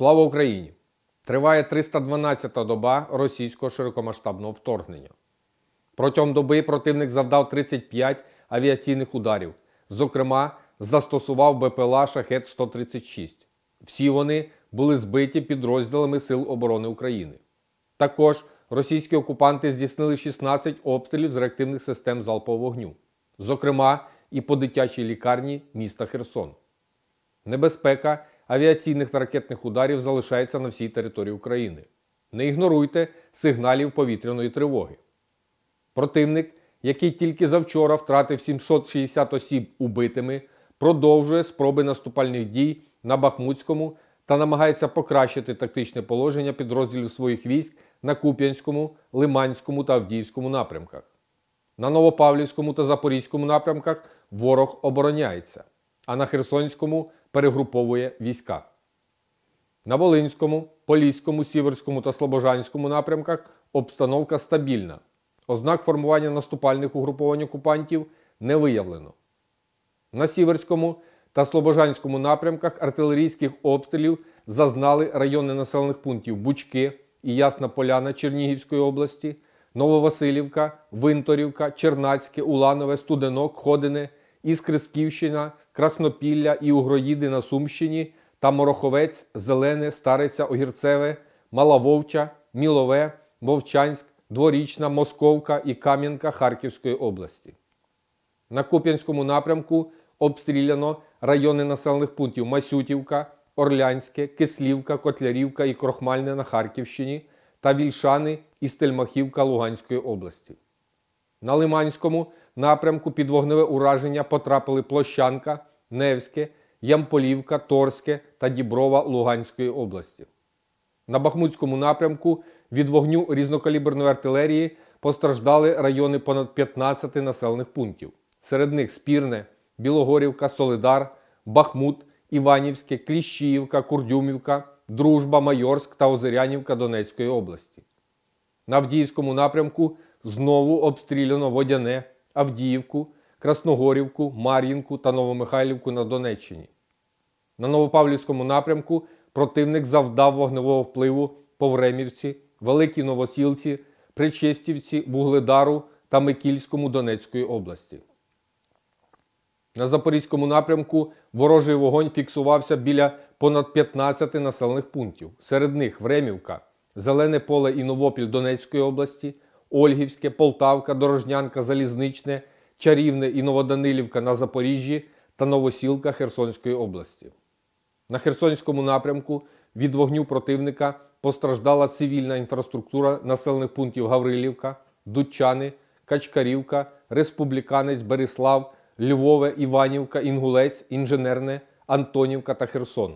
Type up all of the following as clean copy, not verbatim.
Слава Україні! Триває 312-та доба російського широкомасштабного вторгнення. Протягом доби противник завдав 35 авіаційних ударів. Зокрема, застосував БПЛА «Шахед-136». Всі вони були збиті підрозділами Сил оборони України. Також російські окупанти здійснили 16 обстрілів з реактивних систем залпового вогню. Зокрема, і по дитячій лікарні міста Херсон. Небезпека авіаційних та ракетних ударів залишається на всій території України. Не ігноруйте сигналів повітряної тривоги. Противник, який тільки завчора втратив 760 осіб убитими, продовжує спроби наступальних дій на Бахмутському та намагається покращити тактичне положення підрозділів своїх військ на Куп'янському, Лиманському та Авдіївському напрямках. На Новопавлівському та Запорізькому напрямках ворог обороняється, а на Херсонському перегруповує війська. На Волинському, Поліському, Сіверському та Слобожанському напрямках обстановка стабільна. Ознак формування наступальних угруповань окупантів не виявлено. На Сіверському та Слобожанському напрямках артилерійських обстрілів зазнали райони населених пунктів Бучки і Ясна Поляна Чернігівської області, Нововасилівка, Винторівка, Чернацьке, Уланове, Студенок, Ходине, Іскрисківщина, Краснопілля і Угроїди на Сумщині та Мороховець, Зелене, Стариця, Огірцеве, Мала Вовча, Мілове, Вовчанськ, Дворічна, Московка і Кам'янка Харківської області. На Куп'янському напрямку обстріляно райони населених пунктів Масютівка, Орлянське, Кислівка, Котлярівка і Крохмальне на Харківщині та Вільшани і Стельмахівка Луганської області. На Лиманському напрямку під вогневе ураження потрапили Площанка, Невське, Ямполівка, Торське та Діброва Луганської області. На Бахмутському напрямку від вогню різнокаліберної артилерії постраждали райони понад 15 населених пунктів. Серед них Спірне, Білогорівка, Солидар, Бахмут, Іванівське, Кліщіївка, Курдюмівка, Дружба, Майорськ та Озерянівка Донецької області. На Авдіївському напрямку знову обстріляно Водяне, Авдіївку, Красногорівку, Мар'їнку та Новомихайлівку на Донеччині. На Новопавлівському напрямку противник завдав вогневого впливу по Времівці, Великій Новосілці, Причистівці, Вугледару та Микільському Донецької області. На Запорізькому напрямку ворожий вогонь фіксувався біля понад 15 населених пунктів. Серед них Времівка, Зелене Поле і Новопіль Донецької області, Ольгівське, Полтавка, Дорожнянка, Залізничне, Чарівне і Новоданилівка на Запоріжжі та Новосілка Херсонської області. На Херсонському напрямку від вогню противника постраждала цивільна інфраструктура населених пунктів Гаврилівка, Дудчани, Качкарівка, Республіканець, Берислав, Львове, Іванівка, Інгулець, Інженерне, Антонівка та Херсон.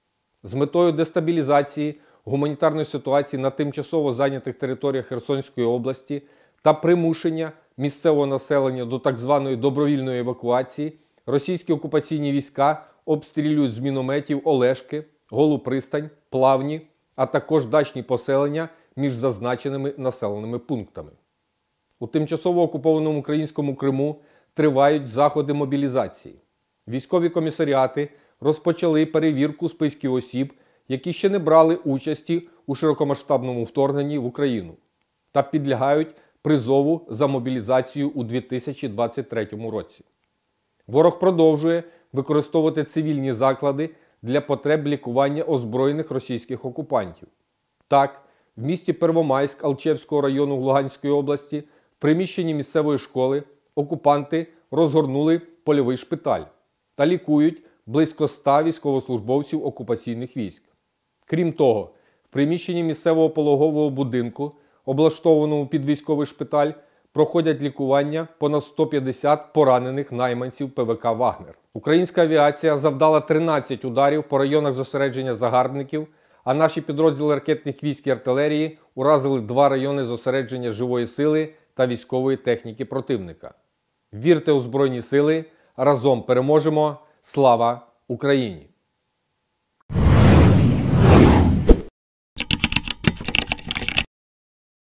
З метою дестабілізації гуманітарної ситуації на тимчасово зайнятих територіях Херсонської області та примушення місцевого населення до так званої добровільної евакуації російські окупаційні війська обстрілюють з мінометів Олешки, Голу Пристань, Плавні, а також дачні поселення між зазначеними населеними пунктами. У тимчасово окупованому українському Криму тривають заходи мобілізації. Військові комісаріати розпочали перевірку списків осіб, які ще не брали участі у широкомасштабному вторгненні в Україну та підлягають призову за мобілізацію у 2023 році. Ворог продовжує використовувати цивільні заклади для потреб лікування озброєних російських окупантів. Так, в місті Первомайськ Алчевського району Луганської області в приміщенні місцевої школи окупанти розгорнули польовий шпиталь та лікують близько 100 військовослужбовців окупаційних військ. Крім того, в приміщенні місцевого пологового будинку, облаштованому під військовий шпиталь, проходять лікування понад 150 поранених найманців ПВК «Вагнер». Українська авіація завдала 13 ударів по районах зосередження загарбників, а наші підрозділи ракетних військ і артилерії уразили 2 райони зосередження живої сили та військової техніки противника. Вірте у Збройні Сили, разом переможемо! Слава Україні!